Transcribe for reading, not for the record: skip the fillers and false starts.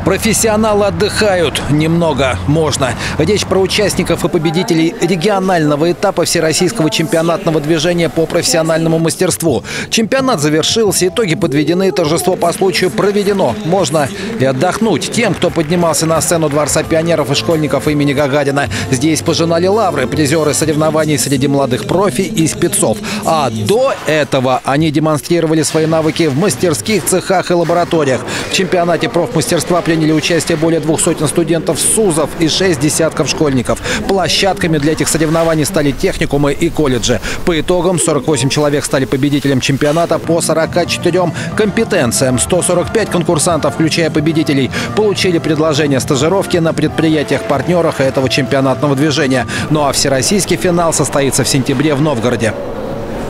Профессионалы отдыхают немного, можно. Речь про участников и победителей регионального этапа всероссийского чемпионатного движения по профессиональному мастерству. Чемпионат завершился, итоги подведены, торжество по случаю проведено. Можно и отдохнуть тем, кто поднимался на сцену Дворца пионеров и школьников имени Гагарина. Здесь пожинали лавры призеры соревнований среди молодых профи и спецов. А до этого они демонстрировали свои навыки в мастерских цехах и лабораториях. В чемпионате профмастерства приняли участие более 200 студентов СУЗов и 6 десятков школьников. Площадками для этих соревнований стали техникумы и колледжи. По итогам 48 человек стали победителем чемпионата по 44 компетенциям. 145 конкурсантов, включая победителей, получили предложение стажировки на предприятиях-партнерах этого чемпионатного движения. Ну а всероссийский финал состоится в сентябре в Новгороде.